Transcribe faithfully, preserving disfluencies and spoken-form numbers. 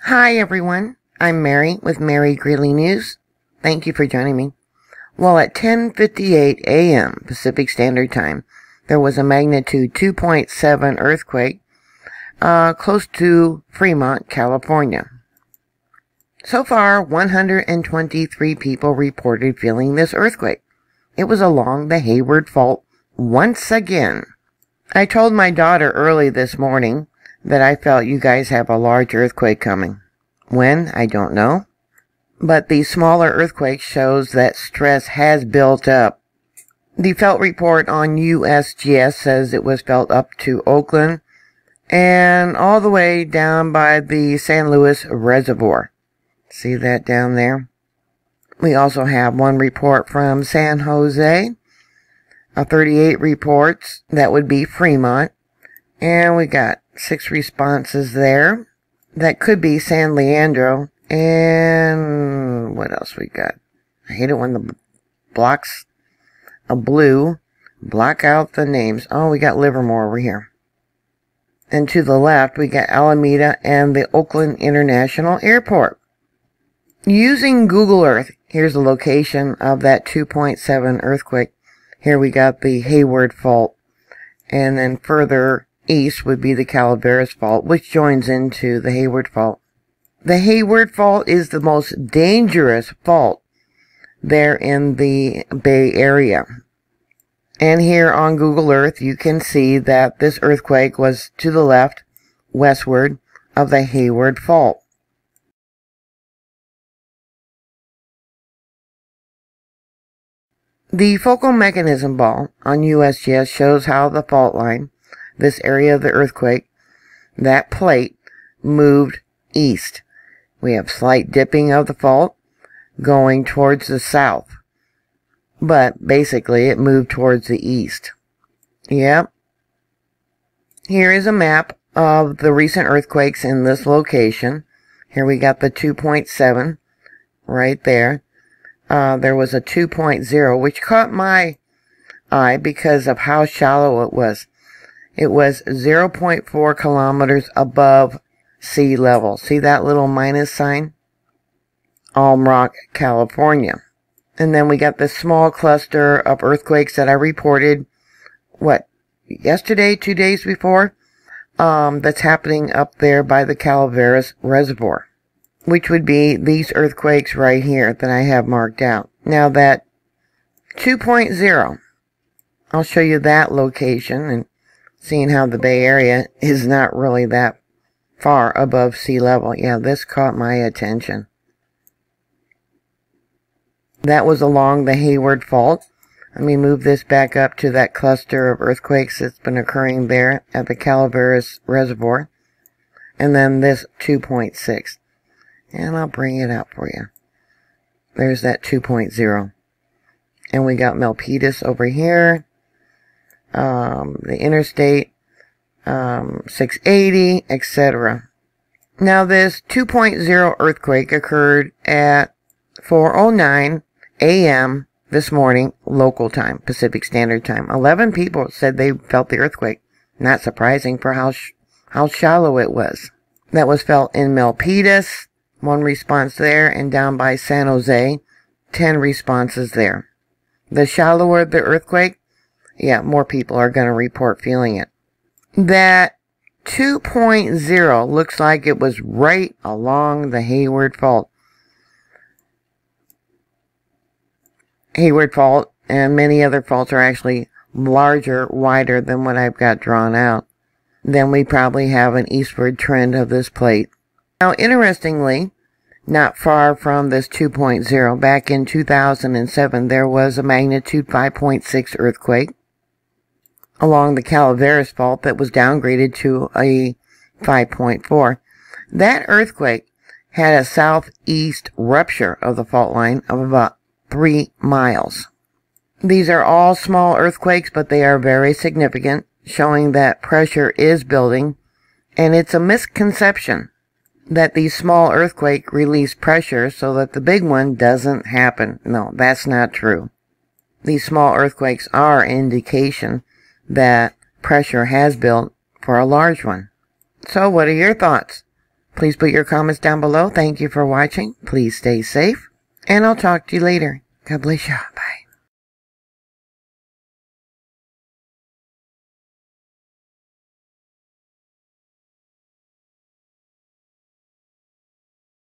Hi everyone, I'm Mary with Mary Greeley News. Thank you for joining me. Well, at ten fifty-eight a m Pacific Standard Time, there was a magnitude two point seven earthquake uh, close to Fremont, California. So far, one hundred twenty-three people reported feeling this earthquake. It was along the Hayward Fault once again. I told my daughter early this morning that I felt you guys have a large earthquake coming. When? I don't know. But the smaller earthquake shows that stress has built up. The felt report on U S G S says it was felt up to Oakland and all the way down by the San Luis Reservoir. See that down there? We also have one report from San Jose, a thirty-eight reports, that would be Fremont, and we got six responses there. That could be San Leandro, and what else we got? I hate it when the blocks a blue block out the names. Oh, we got Livermore over here. And to the left, we got Alameda and the Oakland International Airport. Using Google Earth, here's the location of that two point seven earthquake. Here we got the Hayward Fault, and then further east would be the Calaveras Fault, which joins into the Hayward Fault. The Hayward Fault is the most dangerous fault there in the Bay Area. And here on Google Earth, you can see that this earthquake was to the left, westward of the Hayward Fault. The focal mechanism ball on U S G S shows how the fault line, this area of the earthquake, that plate, moved east. We have slight dipping of the fault going towards the south. But basically it moved towards the east. Yep. Here is a map of the recent earthquakes in this location. Here we got the two point seven right there. Uh, there was a two point zero, which caught my eye because of how shallow it was. It was zero point four kilometers above sea level. See that little minus sign? Alm Rock, California. And then we got this small cluster of earthquakes that I reported, what, yesterday, two days before? Um, that's happening up there by the Calaveras Reservoir, which would be these earthquakes right here that I have marked out. Now that two point zero, I'll show you that location, and seeing how the Bay Area is not really that far above sea level. Yeah, this caught my attention. That was along the Hayward Fault. Let me move this back up to that cluster of earthquakes that's been occurring there at the Calaveras Reservoir. And then this two point six. And I'll bring it up for you. There's that two point zero. And we got Milpitas over here. Um, the interstate, um, six eighty, et cetera. Now this two point zero earthquake occurred at four oh nine a m this morning, local time, Pacific Standard Time. eleven people said they felt the earthquake. Not surprising for how sh how shallow it was. That was felt in Milpitas, one response there, and down by San Jose, ten responses there. The shallower the earthquake, yeah, more people are going to report feeling it. That two point zero looks like it was right along the Hayward Fault. Hayward Fault and many other faults are actually larger, wider than what I've got drawn out. Then we probably have an eastward trend of this plate. Now, interestingly, not far from this two point zero, back in two thousand seven, there was a magnitude five point six earthquake along the Calaveras Fault that was downgraded to a five point four. That earthquake had a southeast rupture of the fault line of about three miles. These are all small earthquakes, but they are very significant, showing that pressure is building, and it's a misconception that these small earthquakes release pressure so that the big one doesn't happen. No, that's not true. These small earthquakes are an indication that pressure has built for a large one. So what are your thoughts? Please put your comments down below. Thank you for watching. Please stay safe, and I'll talk to you later. God bless you. Bye.